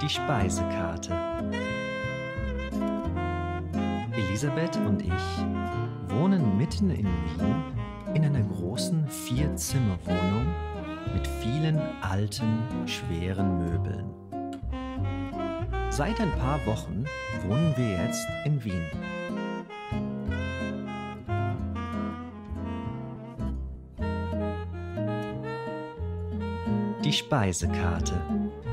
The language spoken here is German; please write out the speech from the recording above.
Die Speisekarte. Elisabeth und ich wohnen mitten in Wien in einer großen Vierzimmerwohnung mit vielen alten, schweren Möbeln. Seit ein paar Wochen wohnen wir jetzt in Wien. Die Speisekarte.